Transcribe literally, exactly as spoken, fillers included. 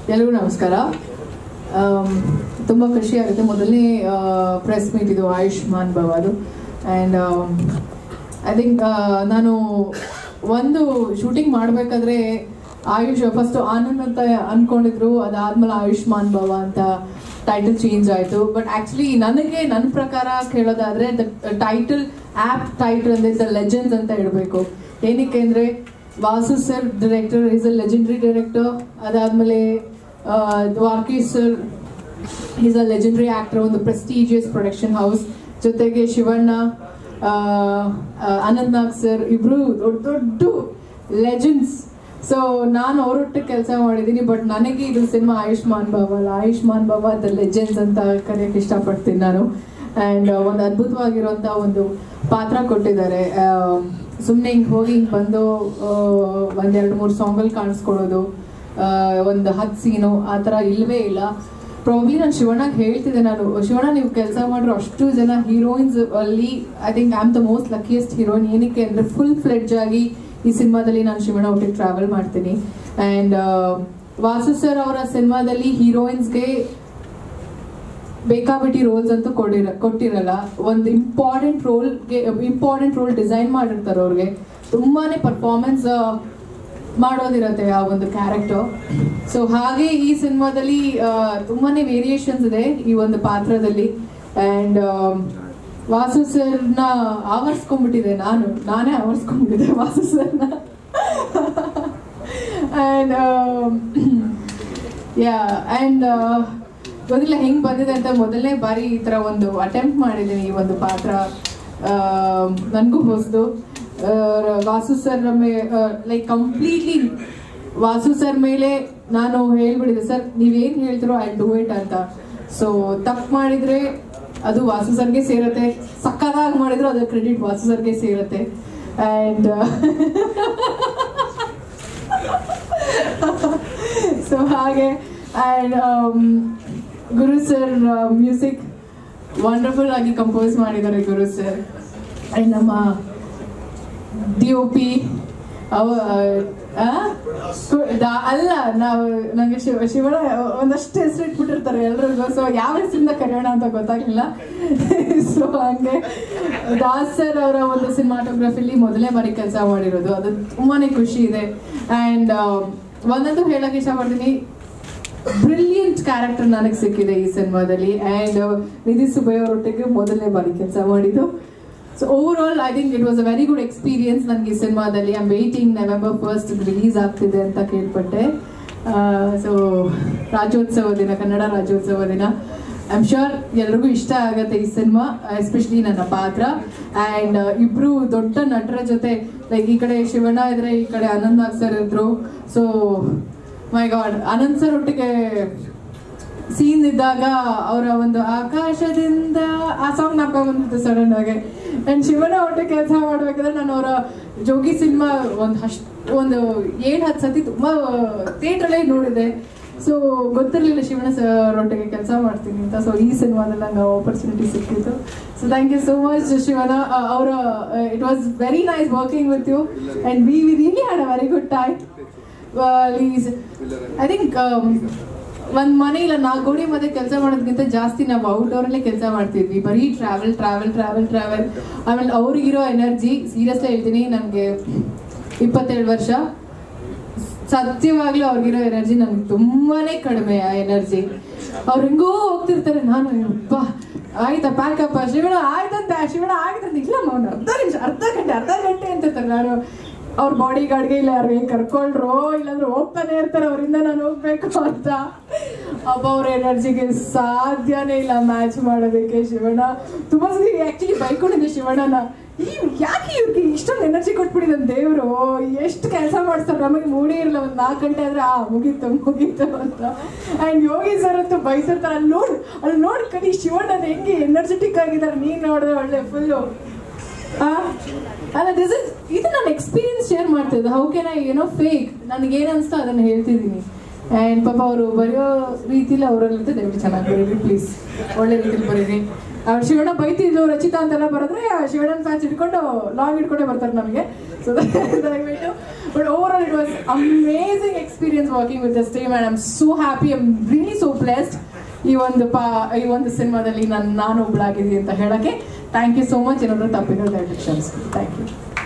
ಎಲ್ಲರಿಗೂ ನಮಸ್ಕಾರ. ತುಂಬ ಖುಷಿ ಆಗುತ್ತೆ. ಮೊದಲನೇ ಪ್ರೆಸ್ ಮೀಟ್ ಇದು ಆಯುಷ್ಮಾನ್ ಭವದು. ಆ್ಯಂಡ್ ಐ ಥಿಂಕ್ ನಾನು ಒಂದು ಶೂಟಿಂಗ್ ಮಾಡಬೇಕಾದ್ರೆ ಆಯುಷ್ ಫಸ್ಟು ಆನಂದ್ ಅಂತ ಅಂದ್ಕೊಂಡಿದ್ರು, ಅದಾದ್ಮೇಲೆ ಆಯುಷ್ಮಾನ್ ಭವ ಅಂತ ಟೈಟಲ್ ಚೇಂಜ್ ಆಯಿತು. ಬಟ್ ಆ್ಯಕ್ಚುಲಿ ನನಗೆ ನನ್ನ ಪ್ರಕಾರ ಕೇಳೋದಾದರೆ ದ ಟೈಟಲ್ ಆ್ಯಪ್ ಟೈಟಲ್ ಅಂದರೆ ದ ಲೆಜೆಂಡ್ಸ್ ಅಂತ ಇಡಬೇಕು. ಏನಕ್ಕೆ ಅಂದರೆ Vasu sir director is a legendary director. ಅದಾದಮೇಲೆ Dwarakish sir is a legendary actor, ಒಂದು ಪ್ರೆಸ್ಟೀಜಿಯಸ್ ಪ್ರೊಡಕ್ಷನ್ ಹೌಸ್. ಜೊತೆಗೆ ಶಿವಣ್ಣ, ಅನಂತ್ ನಾಗ್ ಸರ್ ಇಬ್ಬರು ದೊಡ್ಡ ದೊಡ್ಡ ಲೆಜೆಂಡ್ಸ್. ಸೊ ನಾನು ಅವರೊಟ್ಟಿಗೆ ಕೆಲಸ ಮಾಡಿದ್ದೀನಿ. ಬಟ್ ನನಗೆ ಇದು ಸಿನಿಮಾ ಆಯುಷ್ಮಾನ್ ಭವ ಅಲ್ಲ, ಆಯುಷ್ಮಾನ್ ಭವ ದ ಲೆಜೆಂಡ್ಸ್ ಅಂತ ಕರೆಯೋಕ್ಕೆ ಇಷ್ಟಪಡ್ತೀನಿ ನಾನು. ಆ್ಯಂಡ್ ಒಂದು ಅದ್ಭುತವಾಗಿರುವಂಥ ಒಂದು ಪಾತ್ರ ಕೊಟ್ಟಿದ್ದಾರೆ. ಸುಮ್ಮನೆ ಹಿಂಗೆ ಹೋಗಿ ಹಿಂಗೆ ಬಂದು ಒಂದೆರಡು ಮೂರು ಸಾಂಗಲ್ಲಿ ಕಾಣಿಸ್ಕೊಡೋದು, ಒಂದು ಹತ್ತು ಸೀನು ಆ ಥರ ಇಲ್ಲವೇ ಇಲ್ಲ. ಪ್ರಾಬ್ಲಿ ನಾನು ಶಿವಣ್ಣಗೆ ಹೇಳ್ತಿದ್ದೆ, ನಾನು ಶಿವಣ್ಣ ನೀವು ಕೆಲಸ ಮಾಡಿರೋ ಅಷ್ಟು ಜನ ಹೀರೋಯಿನ್ಸ್ ಅಲ್ಲಿ I think I am the most luckiest heroine. ಏನಕ್ಕೆ ಅಂದರೆ ಫುಲ್ ಫ್ಲೆಡ್ಜ್ ಆಗಿ ಈ ಸಿನಿಮಾದಲ್ಲಿ ನಾನು ಶಿವಣ್ಣ ಒಟ್ಟಿಗೆ ಟ್ರಾವೆಲ್ ಮಾಡ್ತೀನಿ. ಆ್ಯಂಡ್ ವಾಸು ಸರ್ ಅವರ ಸಿನಿಮಾದಲ್ಲಿ ಹೀರೋಯಿನ್ಸ್ಗೆ ಬೇಕಾಬಿಟ್ಟಿ ರೋಲ್ಸ್ ಅಂತೂ ಕೊಡಿರ ಕೊಟ್ಟಿರಲ್ಲ ಒಂದು ಇಂಪಾರ್ಟೆಂಟ್ ರೋಲ್ಗೆ ಇಂಪಾರ್ಟೆಂಟ್ ರೋಲ್ ಡಿಸೈನ್ ಮಾಡಿರ್ತಾರೆ. ಅವ್ರಿಗೆ ತುಂಬಾ ಪರ್ಫಾರ್ಮೆನ್ಸ್ ಮಾಡೋದಿರತ್ತೆ ಆ ಒಂದು ಕ್ಯಾರೆಕ್ಟರ್. ಸೊ ಹಾಗೆ ಈ ಸಿನಿಮಾದಲ್ಲಿ ತುಂಬಾ ವೇರಿಯೇಷನ್ಸ್ ಇದೆ ಈ ಒಂದು ಪಾತ್ರದಲ್ಲಿ. ಆ್ಯಂಡ್ ವಾಸು ಸರ್ನ ಆವರಿಸ್ಕೊಂಡ್ಬಿಟ್ಟಿದೆ ನಾನು ನಾನೇ ಆವರಿಸ್ಕೊಂಡ್ಬಿಟ್ಟಿದ್ದೆ ವಾಸು ಸರ್ನ. ಆ್ಯಂಡ್ ಯಾ ಆ್ಯಂಡ್ ಗೊತ್ತಿಲ್ಲ ಹೆಂಗೆ ಬಂದಿದೆ ಅಂತ. ಮೊದಲನೇ ಬಾರಿ ಈ ಥರ ಒಂದು ಅಟೆಂಪ್ಟ್ ಮಾಡಿದ್ದೀನಿ ಈ ಒಂದು ಪಾತ್ರ, ನನಗೂ ಹೊಸದು. ವಾಸು ಸರ್ ಮೇ ಲೈಕ್ ಕಂಪ್ಲೀಟ್ಲಿ ವಾಸು ಸರ್ ಮೇಲೆ ನಾನು ಹೇಳ್ಬಿಟ್ಟಿದ್ದೆ, ಸರ್ ನೀವೇನು ಹೇಳ್ತಿರೋ ಐ ಡೂ ಇಟ್ ಅಂತ. ಸೊ ತಪ್ಪು ಮಾಡಿದರೆ ಅದು ವಾಸು ಸರ್ಗೆ ಸೇರುತ್ತೆ, ಸಕ್ಕತ್ತಾಗಿ ಮಾಡಿದ್ರು ಅದರ ಕ್ರೆಡಿಟ್ ವಾಸು ಸರ್ಗೆ ಸೇರುತ್ತೆ. ಆ್ಯಂಡ್ ಸೊ ಹಾಗೆ and Guru sir music wonderful ಆಗಿ ಕಂಪೋಸ್ ಮಾಡಿದ್ದಾರೆ ಗುರು ಸರ್. ಆ್ಯಂಡ್ ನಮ್ಮ ಡಿ ಒ ಪಿ ಅವ ಅಲ್ಲ ನಾವು ನನಗೆ ಶಿವ ಶಿವಣ್ಣ ಒಂದಷ್ಟು ಹೆಸರು ಇಟ್ಬಿಟ್ಟಿರ್ತಾರೆ ಎಲ್ರಿಗೂ. ಸೊ ಯಾವ ಹೆಸರಿಂದ ಕರೆಯೋಣ ಅಂತ ಗೊತ್ತಾಗಲಿಲ್ಲ. ಸೊ ಹಂಗೆ ದಾಸ್ ಸರ್ ಅವರ ಒಂದು ಸಿನಿಮಾಟೋಗ್ರಫಿಲಿ ಮೊದಲನೇ ಬಾರಿ ಕೆಲಸ ಮಾಡಿರೋದು, ಅದು ತುಂಬಾ ಖುಷಿ ಇದೆ. ಆ್ಯಂಡ್ ಒಂದಂತೂ ಹೇಳಕ್ಕೆ ಇಷ್ಟಪಡ್ತೀನಿ, ಬ್ರಿಲಿಯಂಟ್ ಕ್ಯಾರೆಕ್ಟರ್ ನನಗೆ ಸಿಕ್ಕಿದೆ ಈ ಸಿನಿಮಾದಲ್ಲಿ. ಆ್ಯಂಡ್ ನಿಧಿ ಸುಬ್ಬಯ್ಯ ಅವರೊಟ್ಟಿಗೆ ಮೊದಲನೇ ಬಾರಿ ಕೆಲಸ ಮಾಡಿದ್ದು. So over all I think it was a very good experience ನನಗೆ ಈ ಸಿನಿಮಾದಲ್ಲಿ. I am waiting November first release ಆಗ್ತಿದೆ ಅಂತ ಕೇಳ್ಪಟ್ಟೆ. ಸೊ ರಾಜ್ಯೋತ್ಸವ ದಿನ, ಕನ್ನಡ ರಾಜ್ಯೋತ್ಸವ ದಿನ, ಐ ಆಮ್ ಶ್ಯೂರ್ ಎಲ್ರಿಗೂ ಇಷ್ಟ ಆಗುತ್ತೆ ಈ ಸಿನಿಮಾ, ಎಸ್ಪೆಷಲಿ ನನ್ನ ಪಾತ್ರ. ಆ್ಯಂಡ್ ಇಬ್ಬರು ದೊಡ್ಡ ನಟರ ಜೊತೆ, ಲೈಕ್ ಈ ಕಡೆ ಶಿವಣ್ಣ ಇದ್ರೆ ಈ ಕಡೆ ಅನಂತ್ ನಾಗ್ ಸರ್ ಇದ್ರು. So my god, Anant sir ಒಟ್ಟಿಗೆ ಸೀನ್ ಇದ್ದಾಗ ಅವರ ಒಂದು ಆಕಾಶದಿಂದ ಆ ಸಾಂಗ್ ನಾಕ ಬಂದಿತ್ತು ಸಡನ್ ಆಗಿ. ಆ್ಯಂಡ್ ಶಿವಣ್ಣ ಒಟ್ಟಿಗೆ ಕೆಲಸ ಮಾಡ್ಬೇಕಾದ್ರೆ ನಾನು ಅವರ ಜೋಗಿ ಸಿನಿಮಾ ಒಂದು ಅಷ್ಟು ಒಂದು ಏಳು ಹತ್ತು ಸತಿ ತುಂಬ ಥಿಯೇಟ್ರಲ್ಲೇ ನೋಡಿದೆ. ಸೊ ಗೊತ್ತಿರಲಿಲ್ಲ ಶಿವಣ್ಣ ಸರ್ ಒಟ್ಟಿಗೆ ಕೆಲಸ ಮಾಡ್ತೀನಿ ಅಂತ. ಸೊ ಈ ಸಿನಿಮಾದಲ್ಲಿ ನಂಗೆ ಆಪರ್ಚುನಿಟಿ ಸಿಕ್ಕಿತ್ತು. So thank you so much Shivanna. ಅವರ it was very nice working with you and we we really had a very good time. Please I think ಒಂದು ಮನೆ ಇಲ್ಲ ನಾಲ್ಕು ಗೋಡೆ ಮಧ್ಯೆ ಕೆಲಸ ಮಾಡೋದಕ್ಕಿಂತ ಜಾಸ್ತಿ ನಾವು ಔಟ್ಡೋರಲ್ಲೇ ಕೆಲಸ ಮಾಡ್ತಿದ್ವಿ. ಬರೀ ಟ್ರಾವೆಲ್ ಟ್ರಾವೆಲ್ ಟ್ರಾವೆಲ್ ಟ್ರಾವೆಲ್ ಆಮೇಲೆ ಅವ್ರಿಗಿರೋ ಎನರ್ಜಿ, ಸೀರಿಯಸ್ಲಿ ಹೇಳ್ತೀನಿ, ನನಗೆ ಇಪ್ಪತ್ತೇಳು ವರ್ಷ, ಸತ್ಯವಾಗ್ಲೂ ಅವ್ರಿಗಿರೋ ಎನರ್ಜಿ ನನಗೆ ತುಂಬಾ ಕಡಿಮೆ. ಆ ಎನರ್ಜಿ ಅವ್ರು ಹೆಂಗೋ ಹೋಗ್ತಿರ್ತಾರೆ, ನಾನು ಅಪ್ಪ ಆಯ್ತಾ ಪ್ಯಾಕಪ್ಪ ಶಿವಣ್ಣ ಆಯ್ತಂತ ಶಿವಣ್ಣ ಆಯ್ತಂತ ಇಲ್ಲಮ್ಮ ಅವ್ನು ಅರ್ಧ ನಿಮಿಷ ಅರ್ಧ ಗಂಟೆ ಅರ್ಧ ಗಂಟೆ ಅಂತಿರ್ತಾರೆ. ನಾನು ಅವ್ರ ಬಾಡಿ ಗಾರ್ಡ್ಗೆ ಇಲ್ಲ ಯಾರು ಕರ್ಕೊಳ್ರೋ ಇಲ್ಲಾಂದ್ರೆ ಹೋಗ್ತಾನೆ ಇರ್ತಾರೆ ಅವರಿಂದ ನಾನು ಹೋಗ್ಬೇಕು ಅಂತ. ಅಪ್ಪ ಅವ್ರ ಎನರ್ಜಿಗೆ ಸಾಧ್ಯನೇ ಇಲ್ಲ ಮ್ಯಾಚ್ ಮಾಡೋದಕ್ಕೆ. ಶಿವಣ್ಣ ತುಂಬ ಸರಿ ಆ್ಯಕ್ಚುಲಿ ಬೈಕೊಂಡಿದ್ದೆ ಶಿವಣ್ಣನ, ಈ ಯಾಕೆ ಇವ್ರಿಗೆ ಇಷ್ಟೊಂದು ಎನರ್ಜಿ ಕೊಟ್ಬಿಟ್ಟಿದ್ದಾನೆ ದೇವರು, ಎಷ್ಟು ಕೆಲಸ ಮಾಡಿಸ್ತಾರೆ ನಮಗೆ ಮೂಡೇ ಇರಲ್ಲ. ಒಂದು ನಾಲ್ಕು ಗಂಟೆ ಆದರೆ ಆ ಮುಗೀತು ಮುಗೀತು ಅಂತ. ಆ್ಯಂಡ್ ಯೋಗಿ ಸರ್ ಅಂತೂ ಬೈತಿರ್ತಾರೆ, ಅಲ್ಲಿ ನೋಡಿ ಅಲ್ಲಿ ನೋಡಿ ಕಲಿ ಶಿವಣ್ಣನ ಹೆಂಗೆ ಎನರ್ಜೆಟಿಕ್ ಆಗಿದ್ದಾರೆ, ನೀನು ನೋಡಿದ್ರೆ ಒಳ್ಳೆ ಫುಲ್ಲು ಅಲ್ಲ. ದಿಸ್ ಇಸ್ ಇದು ನಾನು ಎಕ್ಸ್ಪೀರಿಯನ್ಸ್ ಶೇರ್ ಮಾಡ್ತಿದ್ದೆ. ಹೌ ಕ್ಯಾನ್ ಐ ಏನೋ ಫೇಕ್, ನನಗೇನು ಅನಿಸ್ತಾ ಅದನ್ನು ಹೇಳ್ತಿದ್ದೀನಿ. ಆ್ಯಂಡ್ ಪಾಪ ಅವರು ಬರೆಯೋ ರೀತಿಲಿ ಅವರಲ್ಲಿದ್ದ ದಯವಿಟ್ಟು ಚೆನ್ನಾಗಿ ಬರೀರಿ ಪ್ಲೀಸ್, ಒಳ್ಳೆ ರೀತಿಲಿ ಬರೀರಿ. ಅವ್ರು ಶಿವಣ್ಣ ಬೈತಿದ್ದು ರಚಿತಾ ಅಂತೆಲ್ಲ ಬರೆದ್ರೆ ಶಿವಣ್ಣನ ಫ್ಯಾನ್ಸ್ ಇಟ್ಕೊಂಡು ಲಾಂಗ್ ಇಟ್ಕೊಂಡೇ ಬರ್ತಾರೆ ನಮಗೆ. ಸೊ ದಯವಿಟ್ಟು But overall, it was amazing experience working with this team, and I'm so happy. I'm really so blessed. ಈ ಒಂದು ಪಾ ಈ ಒಂದು ಸಿನಿಮಾದಲ್ಲಿ ನಾನು ನಾನು ಒಬ್ಬಳಾಗಿದ್ದೀನಿ ಅಂತ ಹೇಳಕ್ಕೆ. Thank you so much. ಏನಾದರೂ ತಪ್ಪಿದ್ರೆ ದಯವಿಟ್ಟು ಕ್ಷಮಿಸಿ. Thank you.